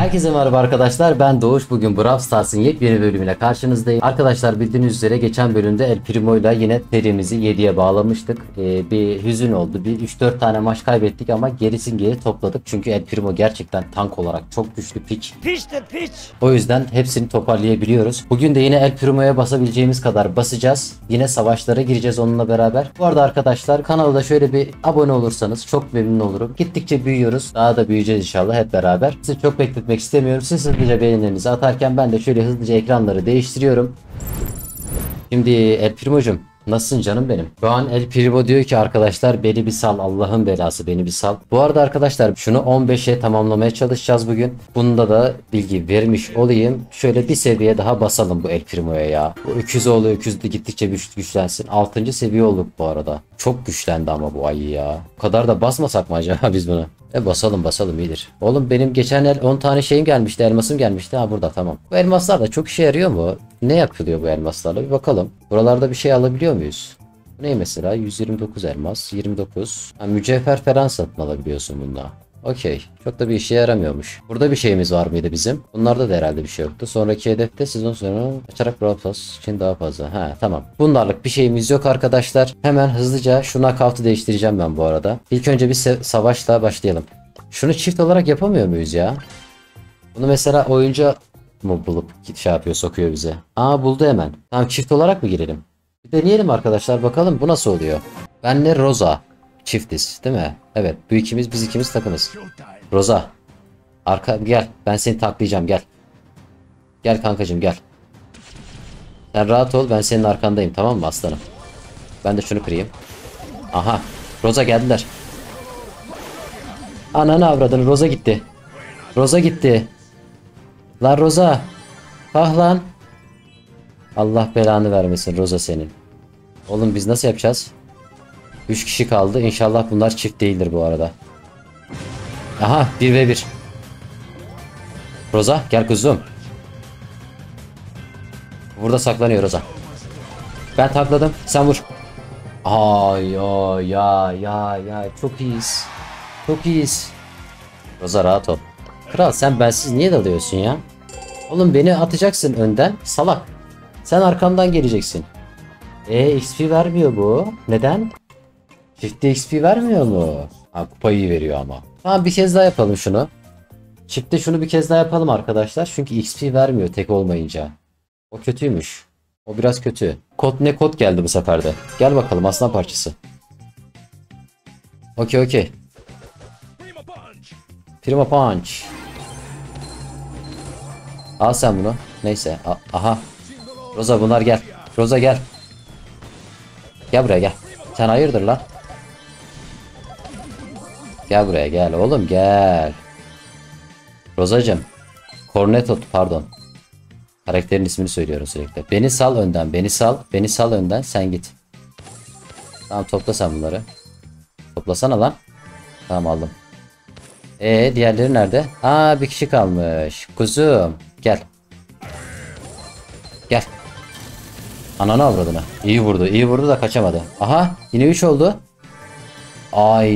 Herkese merhaba arkadaşlar, ben Doğuş. Bugün Brawl Stars'ın yepyeni bölümüyle karşınızdayım. Arkadaşlar, bildiğiniz üzere geçen bölümde El Primo ile yine serimizi 7'ye bağlamıştık. Bir hüzün oldu. Bir 3-4 tane maç kaybettik ama gerisini geri topladık. Çünkü El Primo gerçekten tank olarak çok güçlü piç. Piç. O yüzden hepsini toparlayabiliyoruz. Bugün de yine El Primo'ya basabileceğimiz kadar basacağız. Yine savaşlara gireceğiz onunla beraber. Bu arada arkadaşlar, kanala da şöyle bir abone olursanız çok memnun olurum. Gittikçe büyüyoruz. Daha da büyüyeceğiz inşallah hep beraber. Sizi çok bekletmek istemiyorum. Siz hızlıca beğenilerinizi atarken ben de şöyle hızlıca ekranları değiştiriyorum. Şimdi El Primo'cum, nasılsın canım benim? Şu an El Primo diyor ki arkadaşlar, beni bir sal, Allah'ın belası, beni bir sal. Bu arada arkadaşlar, şunu 15'e tamamlamaya çalışacağız bugün. Bunda da bilgi vermiş olayım. Şöyle bir seviye daha basalım bu El Primo'ya ya. Bu öküzoğlu öküz de gittikçe güçlensin. 6. seviye olduk bu arada. Çok güçlendi ama bu ayı ya. Bu kadar da basmasak mı acaba biz bunu? Basalım iyidir. Oğlum, benim geçen el 10 tane şeyim gelmişti, elmasım gelmişti. Ha, burada, tamam. Bu elmaslar da çok işe yarıyor mu? Ne yapılıyor bu elmaslarla, bir bakalım. Buralarda bir şey alabiliyor muyuz? Bu ne mesela? 129 elmas, 29. Ha, mücevher falan satın alabiliyorsun bununla. Okey. Çok da bir işe yaramıyormuş. Burada bir şeyimiz var mıydı bizim? Bunlarda da herhalde bir şey yoktu. Sonraki hedefte sezon sonu açarak Brawl Pass için daha fazla. Ha, tamam. Bunlarlık bir şeyimiz yok arkadaşlar. Hemen hızlıca şu knockout'u değiştireceğim ben bu arada. İlk önce bir savaşla başlayalım. Şunu çift olarak yapamıyor muyuz ya? Bunu mesela oyuncu mu bulup şey yapıyor, sokuyor bize. Aa, buldu hemen. Tamam, çift olarak mı girelim? Bir deneyelim arkadaşlar, bakalım bu nasıl oluyor. Benle Rosa çiftiz değil mi? Evet, bu ikimiz, biz ikimiz takımız. Rosa, gel, ben seni taklayacağım, gel. Gel kankacığım, gel. Sen rahat ol, ben senin arkandayım, tamam mı aslanım? Ben de şunu kırayım. Aha, Rosa geldiler. Ananı avradını, Rosa gitti. Rosa gitti. Lan Rosa. Ah lan. Allah belanı vermesin Rosa senin. Oğlum, biz nasıl yapacağız? 3 kişi kaldı. İnşallah bunlar çift değildir bu arada. Aha, 1v1. Rosa gel kuzum. Burada saklanıyor Rosa. Ben takladım. Sen vur. Ay ay ya çok iyiyiz. Çok iyiyiz. Rosa rahat ol. Kral, sen bensiz niye dalıyorsun ya? Oğlum, beni atacaksın önden. Salak. Sen arkamdan geleceksin. XP vermiyor bu. Neden? Çifte XP vermiyor mu? Ha, kupayı iyi veriyor ama. Tamam, bir kez daha yapalım şunu. Çifte şunu bir kez daha yapalım arkadaşlar. Çünkü XP vermiyor tek olmayınca. O kötüymüş. O biraz kötü. Kod geldi bu sefer de. Gel bakalım aslan parçası. Okey. Primo Punch. Al sen bunu. Neyse. Aha. Rosa, bunlar gel. Rosa gel. Gel buraya gel. Sen hayırdır lan? Gel buraya gel oğlum, gel. Rosacığım. Corneto, pardon. Karakterin ismini söylüyorum sürekli. Beni sal önden, beni sal. Beni sal önden, sen git. Tamam, topla sen bunları. Toplasana lan. Tamam, aldım. Diğerleri nerede? Aa, bir kişi kalmış. Kuzum gel. Gel. Ananı avradını. İyi vurdu da kaçamadı. Aha, yine 3 oldu. Ay.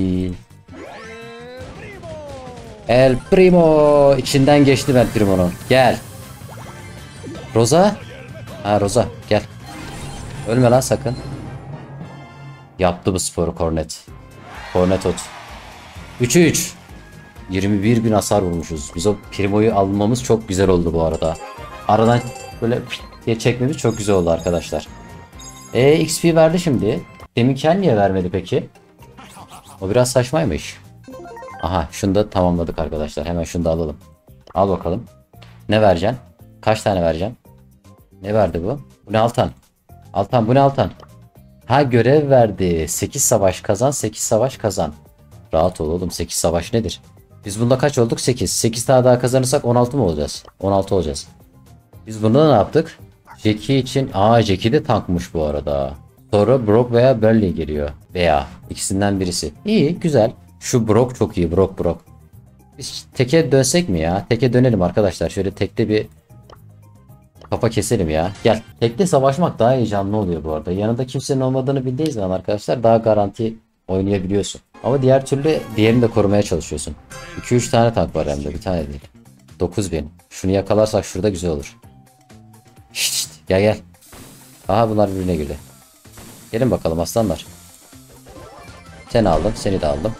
El Primo. İçinden geçti El Primo'nun. Gel. Rosa. Ha, Rosa gel. Ölme lan sakın. Yaptı bu sporu Cornet. Cornetot. 3'e 3. 21.000 hasar vurmuşuz. Biz o Primo'yu almamız çok güzel oldu bu arada. Aradan böyle diye çekmemiz çok güzel oldu arkadaşlar. XP verdi şimdi. Deminken niye vermedi peki? O biraz saçmaymış. Aha, şunu da tamamladık arkadaşlar. Hemen şunu da alalım. Al bakalım. Ne vereceksin? Kaç tane vereceksin? Ne verdi bu? Bu ne Altan? Altan, bu ne Altan? Ha, görev verdi. 8 savaş kazan, 8 savaş kazan. Rahat ol oğlum, 8 savaş nedir? Biz bunda kaç olduk? 8. 8 tane daha kazanırsak 16 mı olacağız? 16 olacağız. Biz bunda ne yaptık? Jackie için... Jackie de tankmış bu arada. Sonra Brock veya Barley geliyor. Veya ikisinden birisi. İyi, güzel. Şu Brock çok iyi. Brock. Biz teke dönsek mi ya? Teke dönelim arkadaşlar. Şöyle tekte bir kafa keselim ya. Gel. Tekte savaşmak daha heyecanlı oluyor bu arada. Yanında kimsenin olmadığını bildiği zaman arkadaşlar daha garanti oynayabiliyorsun. Ama diğer türlü diğerini de korumaya çalışıyorsun. 2-3 tane tank var hem de, bir tane değil. 9000. Şunu yakalarsak şurada güzel olur. Şşt, şşt, gel gel. Aha bunlar birbirine girdi. Gelin bakalım aslanlar. Seni aldım, seni de aldım.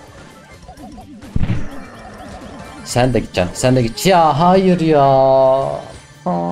Sen de gideceksin, sen de git. Ya hayır ya. Aa.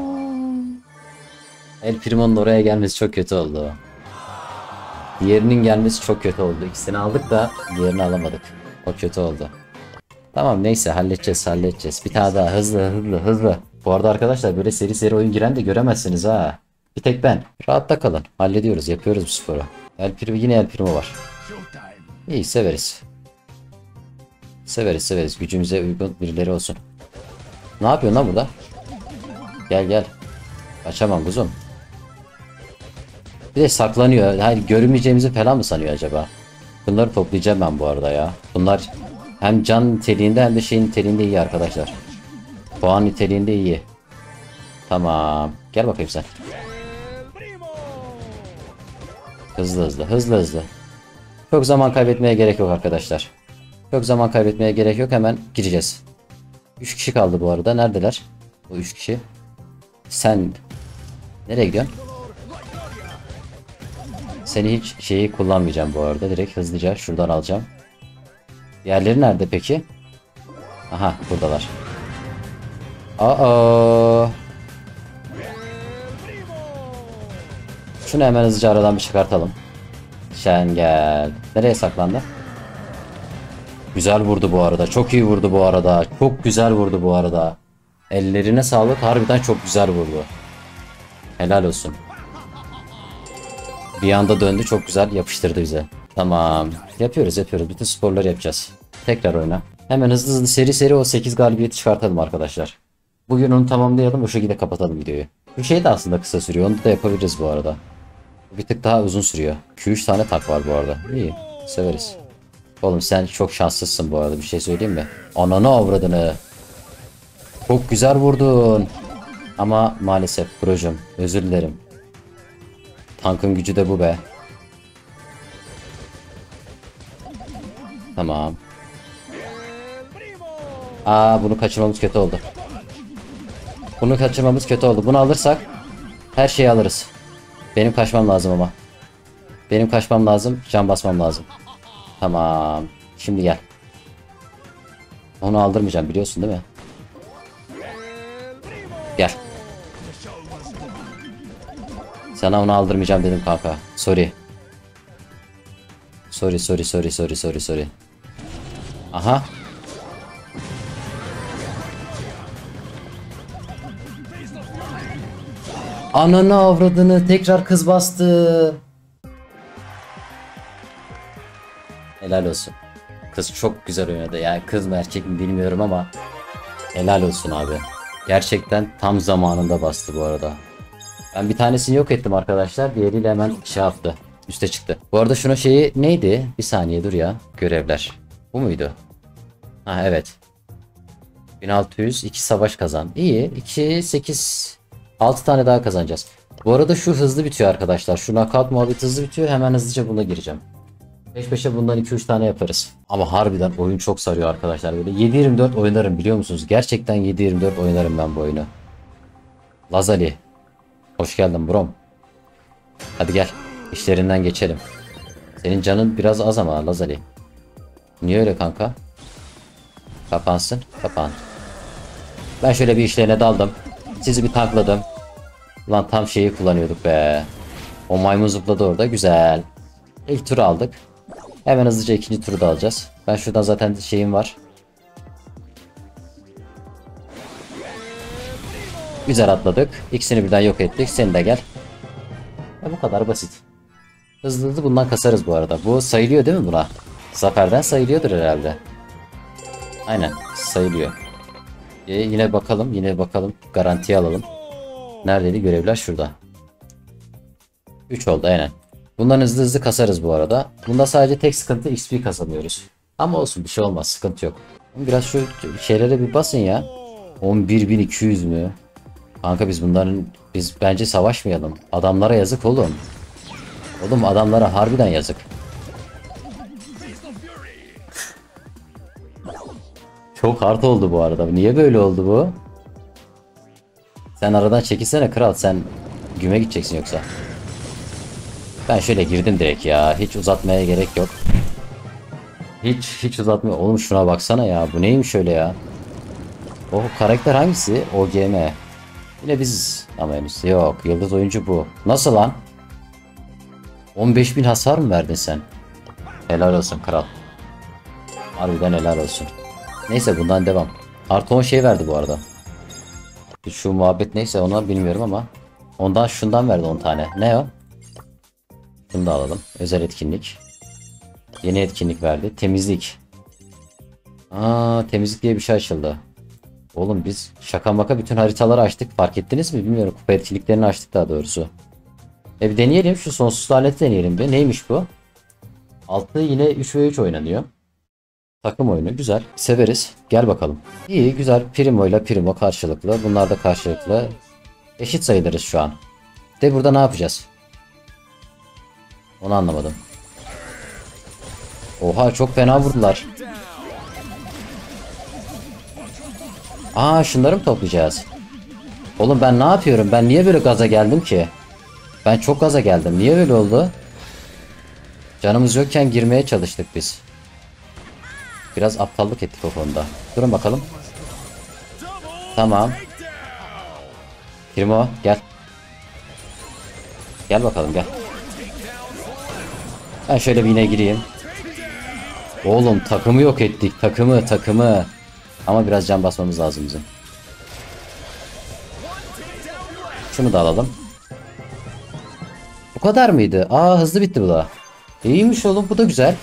El Primo'nun oraya gelmesi çok kötü oldu. Diğerinin gelmesi çok kötü oldu. İkisini aldık da diğerini alamadık. O kötü oldu. Tamam neyse halledeceğiz. Bir tane daha hızlı. Bu arada arkadaşlar böyle seri seri oyun giren de göremezsiniz ha. Bir tek ben. Rahatta kalın. Hallediyoruz, yapıyoruz bu sporu. Yine El Primo var. İyi severiz. Severiz. Gücümüze uygun birileri olsun. Ne yapıyorsun lan burada? Gel. Kaçamam kuzum. Bir de saklanıyor. Hayır, görünmeyeceğimizi falan mı sanıyor acaba? Bunları toplayacağım ben bu arada ya. Bunlar hem can niteliğinde hem de şeyin niteliğinde iyi arkadaşlar. Puan niteliğinde iyi. Tamam. Gel bakayım sen. Hızlı. Çok zaman kaybetmeye gerek yok arkadaşlar. Hemen gireceğiz. 3 kişi kaldı bu arada. Neredeler? Bu 3 kişi. Sen nereye gidiyorsun? Seni hiç şeyi kullanmayacağım bu arada. Direkt hızlıca şuradan alacağım. Diğerleri nerede peki? Aha buradalar. Aa. Şunu hemen hızlıca aradan bir çıkartalım. Sen gel. Nereye saklandı? Güzel vurdu bu arada. Çok iyi vurdu bu arada. Çok güzel vurdu bu arada. Ellerine sağlık. Harbiden çok güzel vurdu. Helal olsun. Bir anda döndü. Çok güzel yapıştırdı bize. Tamam. Yapıyoruz. Bütün sporları yapacağız. Tekrar oyna. Hemen hızlı seri o 8 galibiyeti çıkartalım arkadaşlar. Bugün onu tamamlayalım. O şekilde kapatalım videoyu. Bu şey de aslında kısa sürüyor. Onu da yapabiliriz bu arada. Bir tık daha uzun sürüyor. 2-3 tane tak var bu arada. İyi. Severiz. Oğlum sen çok şanslısın bu arada. Bir şey söyleyeyim mi? Ananı avradını. Çok güzel vurdun. Ama maalesef projum. Özür dilerim. Tankın gücü de bu be. Tamam. Bunu kaçırmamız kötü oldu. Bunu alırsak her şeyi alırız. Benim kaçmam lazım ama. Can basmam lazım. Tamam. Şimdi gel. Onu aldırmayacağım biliyorsun değil mi? Gel. Sana onu aldırmayacağım dedim kanka. Sorry. Aha. Ananı avradını tekrar kız bastı. Helal olsun. Kız çok güzel oynadı. Yani kız mı erkek mi bilmiyorum ama helal olsun abi. Gerçekten tam zamanında bastı bu arada. Ben bir tanesini yok ettim arkadaşlar. Diğeriyle hemen şey yaptı. Üste çıktı. Bu arada şuna şeyi neydi? Bir saniye dur ya. Görevler. Bu muydu? Ha evet. 1600 2 savaş kazan. İyi. 2 8 6 tane daha kazanacağız. Bu arada şu hızlı bitiyor arkadaşlar. Şu knockout muhabbeti hızlı bitiyor. Hemen hızlıca buna gireceğim. Peş peşe bundan 2-3 tane yaparız. Ama harbiden oyun çok sarıyor arkadaşlar. Böyle 7-24 oynarım biliyor musunuz? Gerçekten 7-24 oynarım ben bu oyunu. Lazali. Hoş geldin brom. Hadi gel. İşlerinden geçelim. Senin canın biraz az ama Lazali. Niye öyle kanka? Kapansın. Kapan. Ben şöyle bir işlerine daldım. Sizi bir tankladım. Lan tam şeyi kullanıyorduk be. O maymun zıpladı orada. Güzel. İlk turu aldık. Hemen hızlıca ikinci turu da alacağız. Ben şuradan zaten şeyim var. Güzel atladık. İkisini birden yok ettik. Sen de gel. Bu kadar basit. Hızlı bundan kasarız bu arada. Bu sayılıyor değil mi buna? Zaferden sayılıyordur herhalde. Aynen sayılıyor. Yine bakalım. Garantiye alalım. Neredeydi? Görevler şurada. 3 oldu aynen. Bundan hızlı kasarız bu arada. Bunda sadece tek sıkıntı XP kazanıyoruz. Ama olsun bir şey olmaz. Sıkıntı yok. Biraz şu şeylere bir basın ya. 11.200 mü? Kanka biz bence savaşmayalım. Adamlara yazık oğlum. Oğlum adamlara harbiden yazık. Çok hard oldu bu arada. Niye böyle oldu bu? Sen aradan çekilsene kral. Sen güme gideceksin yoksa. Ben şöyle girdim direkt ya. Hiç uzatmaya gerek yok. Hiç uzatmıyor. Oğlum şuna baksana ya. Bu neymiş öyle ya? O karakter hangisi? OGM. Yine biz ama henüz yok. Yıldız oyuncu bu. Nasıl lan? 15.000 hasar mı verdin sen? Helal olsun kral. Harbiden helal olsun. Neyse bundan devam. Artı 10 şey verdi bu arada. Şu muhabbet neyse onu bilmiyorum ama. Ondan şundan verdi 10 tane. Ne o? Bunu da alalım. Özel etkinlik. Yeni etkinlik verdi. Temizlik. Temizlik diye bir şey açıldı. Oğlum biz şaka maka bütün haritaları açtık. Fark ettiniz mi? Bilmiyorum. Kupa etkinliklerini açtık daha doğrusu. Bir deneyelim. Şu sonsuz alet deneyelim bir. Neymiş bu? Altı yine 3v3 oynanıyor. Takım oyunu. Güzel. Severiz. Gel bakalım. İyi güzel. Primo ile Primo karşılıklı. Bunlar da karşılıklı. Eşit sayılırız şu an. De burada ne yapacağız? Onu anlamadım. Oha çok fena vurdular. Şunları mı toplayacağız? Oğlum ben ne yapıyorum? Ben niye böyle gaza geldim ki? Ben çok gaza geldim. Niye böyle oldu? Canımız yokken girmeye çalıştık biz. Biraz aptallık ettik o konuda. Durun bakalım. Tamam. Primo gel. Gel bakalım gel. Ben şöyle bir yine gireyim. Oğlum takımı yok ettik. Takımı. Ama biraz can basmamız lazım bizim. Şunu da alalım. Bu kadar mıydı? Hızlı bitti bu da. İyiymiş oğlum bu da güzel.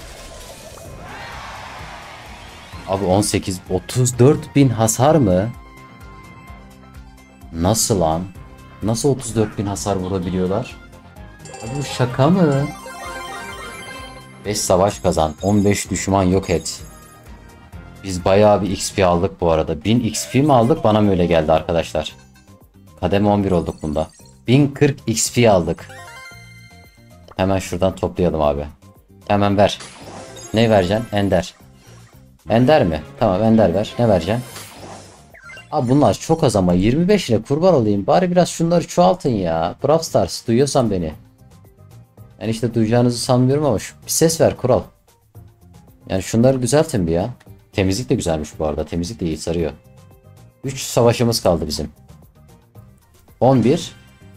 Abi 34.000 hasar mı? Nasıl lan? Nasıl 34.000 hasar vurabiliyorlar? Abi bu şaka mı? 5 savaş kazan. 15 düşman yok et. Biz bayağı bir XP aldık bu arada. 1000 XP mi aldık? Bana mı öyle geldi arkadaşlar? Kademe 11 olduk bunda. 1040 XP aldık. Hemen şuradan toplayalım abi. Hemen ver. Ne vereceksin? Ender. Ender mi? Tamam Ender ver. Ne vereceksin? Abi bunlar çok az ama 25 ile kurban olayım. Bari biraz şunları çoğaltın ya. Brawl Stars duyuyorsan beni. Yani işte duyacağınızı sanmıyorum ama bir ses ver kural. Yani şunları düzeltin bir ya. Temizlik de güzelmiş bu arada. Temizlik de iyi sarıyor. 3 savaşımız kaldı bizim. 11.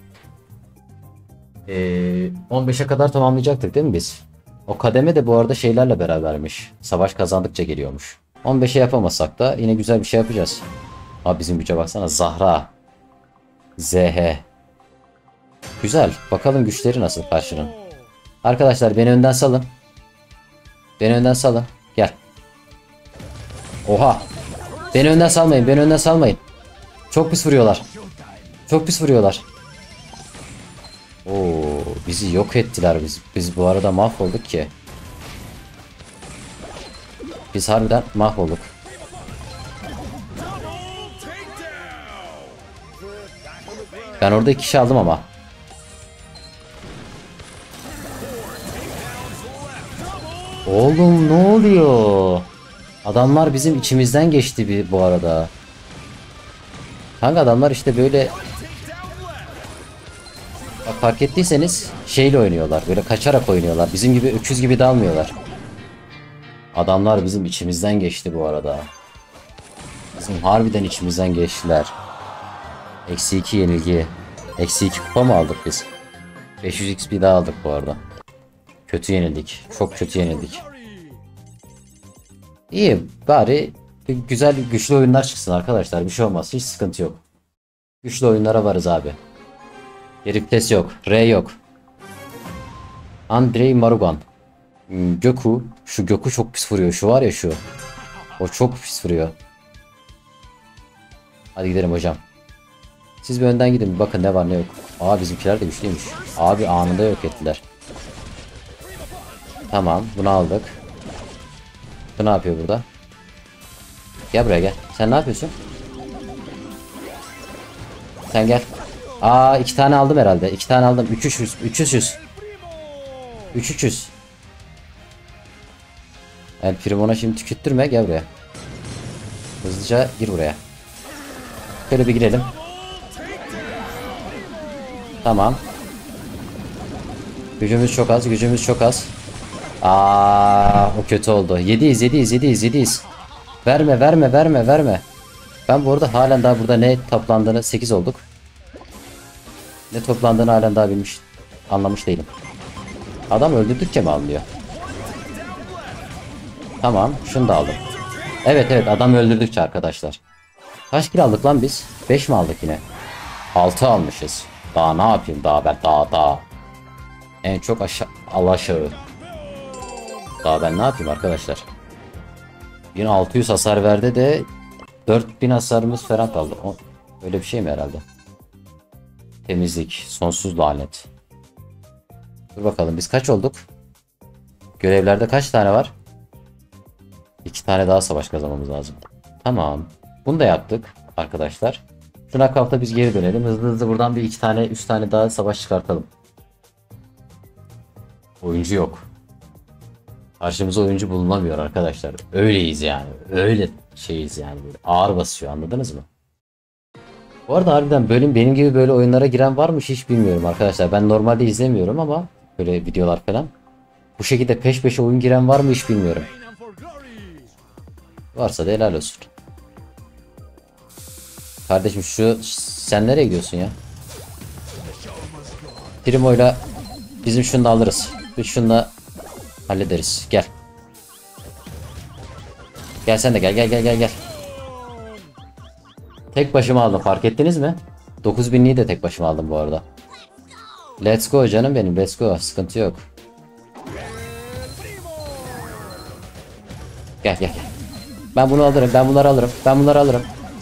15'e kadar tamamlayacaktık değil mi biz? O kademe de bu arada şeylerle berabermiş. Savaş kazandıkça geliyormuş. 15'e yapamasak da yine güzel bir şey yapacağız. Abi bizim güce baksana. Zahra. ZH. Güzel. Bakalım güçleri nasıl karşının. Arkadaşlar beni önden salın. Beni önden salın. Gel. Oha. Beni önden salmayın. Beni önden salmayın. Çok pis vuruyorlar. Çok pis vuruyorlar. Bizi yok ettiler biz bu arada mahvolduk ki. Biz harbiden mahvolduk. Ben orada 2 kişi aldım ama. Oğlum ne oluyor? Adamlar bizim içimizden geçti bu arada. Kanka adamlar işte böyle bak, fark ettiyseniz şeyle oynuyorlar. Böyle kaçarak oynuyorlar. Bizim gibi öküz gibi dalmıyorlar. Adamlar bizim içimizden geçti bu arada. Bizim harbiden içimizden geçtiler. -2 yenilgi. -2 kupa mı aldık biz? 500 XP daha aldık bu arada. Kötü yenildik. Çok kötü yenildik. İyi bari güzel güçlü oyunlar çıksın arkadaşlar. Bir şey olmaz. Hiç sıkıntı yok. Güçlü oyunlara varız abi. Heriftes yok. R yok. Andrei Marugan. Göku. Şu Göku çok pis vuruyor. Şu var ya şu. O çok pis vuruyor. Hadi gidelim hocam. Siz bir önden gidin. Bakın ne var ne yok. Bizimkiler de güçlüymüş. Abi anında yok ettiler. Tamam bunu aldık. Bu ne yapıyor burada? Gel buraya gel. Sen ne yapıyorsun? Sen gel. 2 tane aldım herhalde. 2 tane aldım. 300. 300. El Primo'na şimdi tükürttürme. Gel buraya. Hızlıca gir buraya. Şöyle bir girelim. Tamam. Gücümüz çok az. Gücümüz çok az. O kötü oldu. 7'yiz. Verme. Ben bu arada halen daha burada ne toplandığını 8 olduk. Ne toplandığını halen daha anlamış değilim. Adam öldürdükçe mi anlıyor? Tamam, şunu da aldım. Evet adam öldürdükçe arkadaşlar. Kaç kill aldık lan biz? 5 mi aldık yine? 6 almışız. Daha ne yapayım ben daha. En çok aşağı. Daha ben ne yapayım arkadaşlar? 1600 hasar verdi de 4000 hasarımız falan kaldı. Öyle bir şey mi herhalde? Temizlik, sonsuz lanet. Dur bakalım biz kaç olduk? Görevlerde kaç tane var? 2 tane daha savaş kazanmamız lazım. Tamam. Bunu da yaptık arkadaşlar. Şu knockout'a biz geri dönelim. Hızlı buradan bir 2 tane 3 tane daha savaş çıkartalım. Oyuncu yok. Karşımıza oyuncu bulunamıyor arkadaşlar. Öyleyiz yani. Öyle şeyiz yani. Böyle ağır basıyor, anladınız mı? Bu arada harbiden benim gibi böyle oyunlara giren varmış hiç bilmiyorum arkadaşlar. Ben normalde izlemiyorum ama böyle videolar falan. Bu şekilde peş peşe oyun giren var mı hiç bilmiyorum. Varsa da helal olsun. Kardeşim sen nereye gidiyorsun ya? Primo'yla bizim şunu da alırız. Biz şunu da hallederiz. Gel. Gel sen de gel. Tek başıma aldım, fark ettiniz mi? 9000'liği de tek başıma aldım bu arada. Let's go canım benim, let's go, sıkıntı yok. Gel. Ben bunu alırım, ben bunları alırım.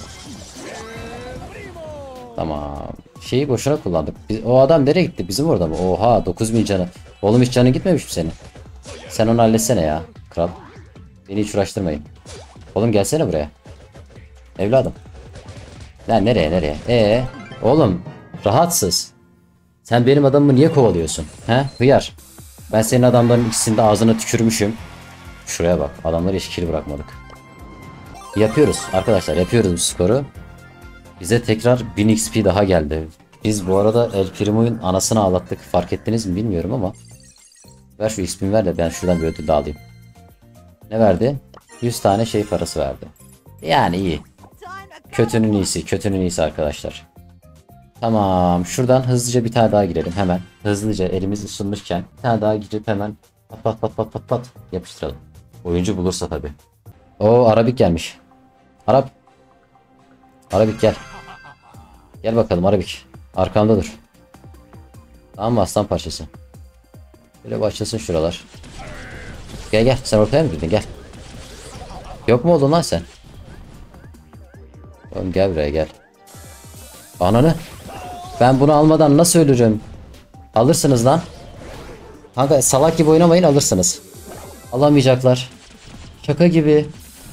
Tamam. Şeyi boşuna kullandık. O adam nereye gitti? Bizim orada mı? Oha, 9000 canı. Oğlum hiç canın gitmemiş mi senin? Sen onu halletsene ya kral. Beni hiç uğraştırmayın. Oğlum gelsene buraya. Evladım. Lan nereye? Oğlum rahatsız. Sen benim adamımı niye kovalıyorsun? He? Hıyar. Ben senin adamların ikisini de ağzına tükürmüşüm. Şuraya bak. Adamları hiç kill bırakmadık. Yapıyoruz arkadaşlar. Yapıyoruz bu skoru. Bize tekrar 1000 XP daha geldi. Biz bu arada El Primo'nun anasını ağlattık. Fark ettiniz mi bilmiyorum ama. Ver şu XP'mi ver de ben şuradan bir ödül alayım. Ne verdi? 100 tane şey parası verdi. Yani iyi. Kötünün iyisi arkadaşlar. Tamam, şuradan hızlıca bir tane daha girelim hemen. Hızlıca elimiz ısınmışken bir tane daha girip hemen pat yapıştıralım. Oyuncu bulursa tabi. O Arabik gelmiş. Arabik gel. Gel bakalım Arabik. Arkamda dur. Tamam mı aslan parçası? Böyle başlasın şuralar. Gel sen ortaya mı girdin, gel. Yok mu oldun lan sen? Oğlum gel buraya gel. Ananı. Ben bunu almadan nasıl ölürüm? Alırsınız lan. Kanka salak gibi oynamayın, alırsınız. Alamayacaklar. Şaka gibi.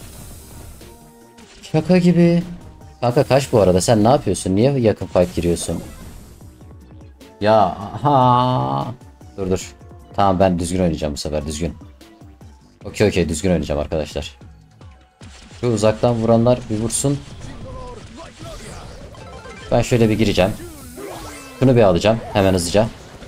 Kanka kaç bu arada, sen ne yapıyorsun? Niye yakın fight giriyorsun? Ya aha. Dur. Tamam, ben düzgün oynayacağım bu sefer, düzgün. Okey düzgün oynayacağım arkadaşlar. Şu uzaktan vuranlar bir vursun. Ben şöyle bir gireceğim. Şunu bir alacağım hemen hızlıca.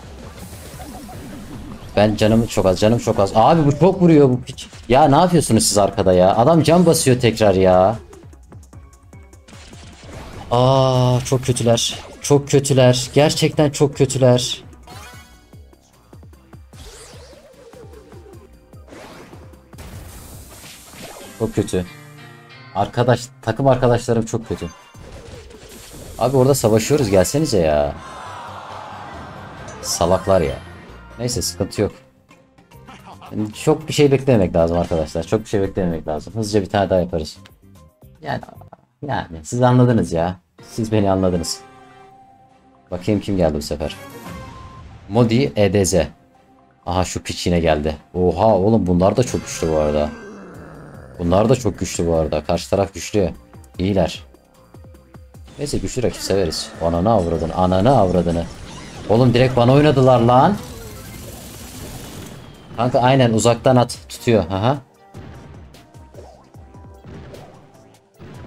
Ben canım çok az. Abi bu çok vuruyor bu piç. Ya ne yapıyorsunuz siz arkada ya? Adam can basıyor tekrar ya. Çok kötüler. Gerçekten çok kötüler. Çok kötü. Takım arkadaşlarım çok kötü. Abi orada savaşıyoruz, gelsenize ya. Salaklar ya. Neyse, sıkıntı yok. Yani çok bir şey beklememek lazım arkadaşlar. Hızlıca bir tane daha yaparız. Yani siz anladınız ya. Siz beni anladınız. Bakayım kim geldi bu sefer. Modi EDZ. Aha, şu piç yine geldi. Oha oğlum, bunlar da çok güçlü bu arada. Karşı taraf güçlü. İyiler. Neyse, güçlü rakip severiz. Ananı avradını. Oğlum direkt bana oynadılar lan. Kanka aynen, uzaktan at, tutuyor. Aha.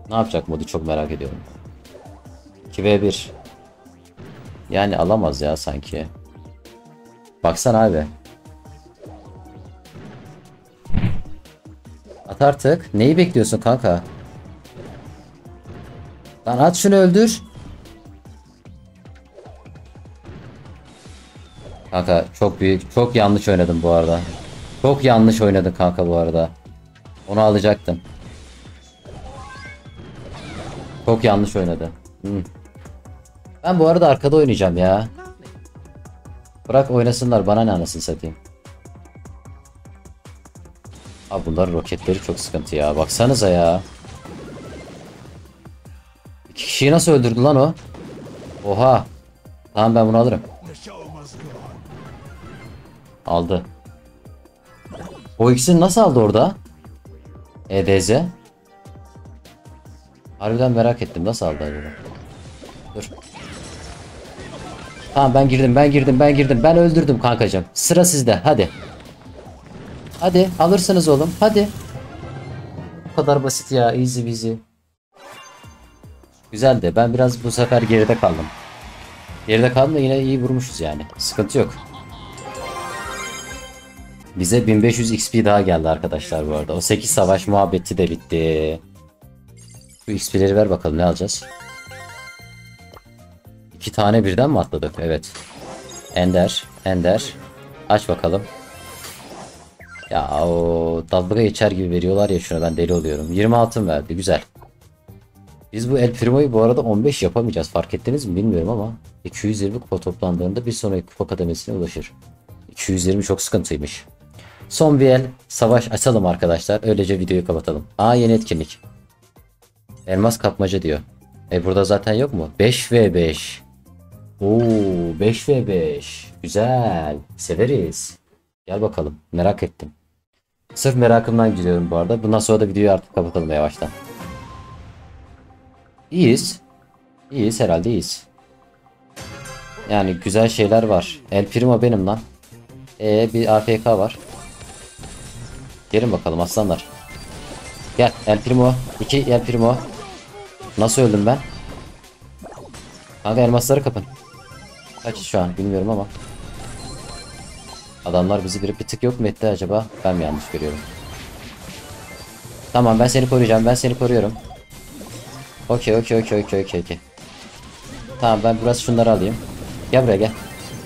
Ne yapacak modu çok merak ediyorum. 2v1. Yani alamaz ya sanki. Baksana abi. At artık. Neyi bekliyorsun kanka? Lan at şunu öldür. Kanka çok büyük, çok yanlış oynadım bu arada. Çok yanlış oynadın kanka bu arada. Onu alacaktım. Çok yanlış oynadı. Ben bu arada arkada oynayacağım ya. Bırak oynasınlar, bana ne anasını satayım. Abi bunların roketleri çok sıkıntı ya. Baksanıza ya. 2 kişiyi nasıl öldürdü lan o? Oha. Tamam ben bunu alırım. Aldı. O ikisini nasıl aldı orada? EDZ. Harbiden merak ettim. Nasıl aldı acaba? Dur. Tamam ben girdim. Ben öldürdüm kankacığım. Sıra sizde. Hadi. Hadi alırsınız oğlum. Hadi. Bu kadar basit ya. Easy peasy. Güzeldi. Ben biraz bu sefer geride kaldım. Geride kaldım da yine iyi vurmuşuz yani. Sıkıntı yok. Bize 1500 XP daha geldi arkadaşlar bu arada. O 8 savaş muhabbeti de bitti. Şu XP'leri ver bakalım, ne alacağız? 2 tane birden mi atladık? Evet. Ender. Aç bakalım. Ya o dalga geçer gibi veriyorlar ya şuna, ben deli oluyorum. 20 altın verdi, güzel. Biz bu El Primo'yu bu arada 15 yapamayacağız, fark ettiniz mi bilmiyorum ama 220 kupa toplandığında bir sonraki kupa kademesine ulaşır. 220 çok sıkıntıymış. Son bir el savaş açalım arkadaşlar, öylece videoyu kapatalım. Yeni etkinlik. Elmas kapmaca diyor. Burada zaten yok mu? 5v5. Oo, 5v5. Güzel. Severiz. Gel bakalım. Merak ettim. Sırf merakımdan gidiyorum bu arada. Bundan sonra da videoyu artık kapatalım yavaştan. İyiyiz. İyiyiz herhalde, iyiyiz. Yani güzel şeyler var. El Primo benim lan. Bir AFK var. Gelin bakalım aslanlar. Gel El Primo. 2 El Primo. Nasıl öldüm ben? Kanka elmasları kapın. Kaç şu an bilmiyorum ama. Adamlar bizi bir tık yok mu etti acaba? Ben mi yanlış görüyorum? Tamam ben seni koruyacağım. Ben seni koruyorum. Okey. Tamam ben biraz şunları alayım. Gel buraya gel.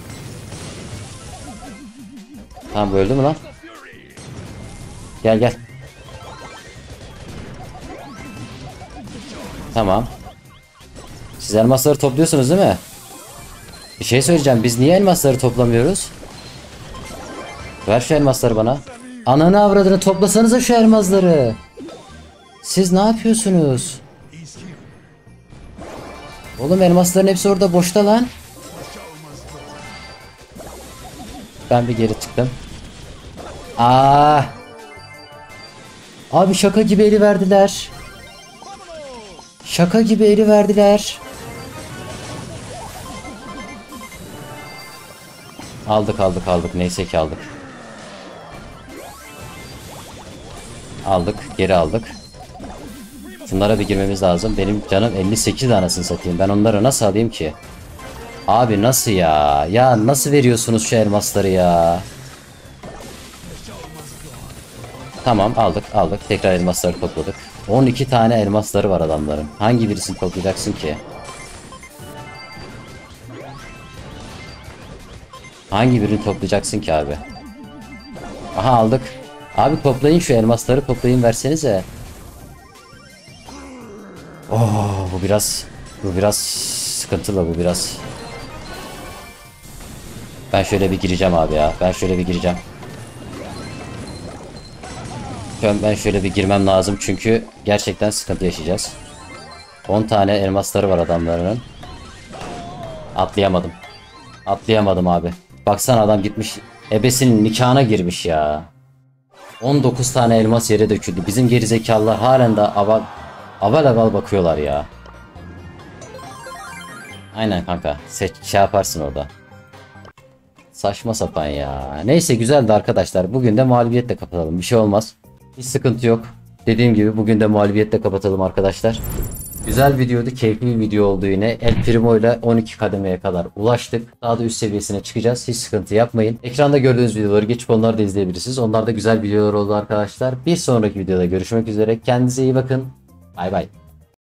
Tamam öldü mü lan? Gel. Tamam. Siz elmasları topluyorsunuz değil mi? Bir şey söyleyeceğim. Biz niye elmasları toplamıyoruz? Ver şu elmasları bana. Ananı avradını, toplasanıza şu elmasları. Siz ne yapıyorsunuz? Oğlum elmasların hepsi orada boşta lan. Ben bir geri çıktım. Abi şaka gibi eli verdiler. Şaka gibi eli verdiler. Aldık. Neyse ki aldık. Geri aldık. Şunlara bir girmemiz lazım. Benim canım 58 anasını satayım. Ben onları nasıl alayım ki? Abi nasıl ya? Ya nasıl veriyorsunuz şu elmasları ya? Tamam aldık. Tekrar elmasları topladık. 12 tane elmasları var adamların. Hangi birisini toplayacaksın ki? Hangi birini toplayacaksın ki abi? Aha aldık. Abi toplayın şu elmasları, toplayın versenize. Bu biraz sıkıntılı, bu biraz. Ben şöyle bir gireceğim abi ya. Ben şöyle bir girmem lazım çünkü gerçekten sıkıntı yaşayacağız. 10 tane elmasları var adamlarının. Atlayamadım abi. Baksana adam gitmiş ebesinin nikahına girmiş ya. 19 tane elmas yere döküldü. Bizim gerizekalılar halen de aval bakıyorlar ya. Aynen kanka. Şey yaparsın orada. Saçma sapan ya. Neyse güzeldi arkadaşlar. Bugün de mağlubiyetle kapatalım. Bir şey olmaz. Hiç sıkıntı yok. Dediğim gibi bugün de mağlubiyetle kapatalım arkadaşlar. Güzel videoydu, keyifli bir video oldu yine. El Primo ile 12 kademeye kadar ulaştık. Daha da üst seviyesine çıkacağız. Hiç sıkıntı yapmayın. Ekranda gördüğünüz videoları geçip onları da izleyebilirsiniz. Onlar da güzel videolar oldu arkadaşlar. Bir sonraki videoda görüşmek üzere. Kendinize iyi bakın. Bay bay.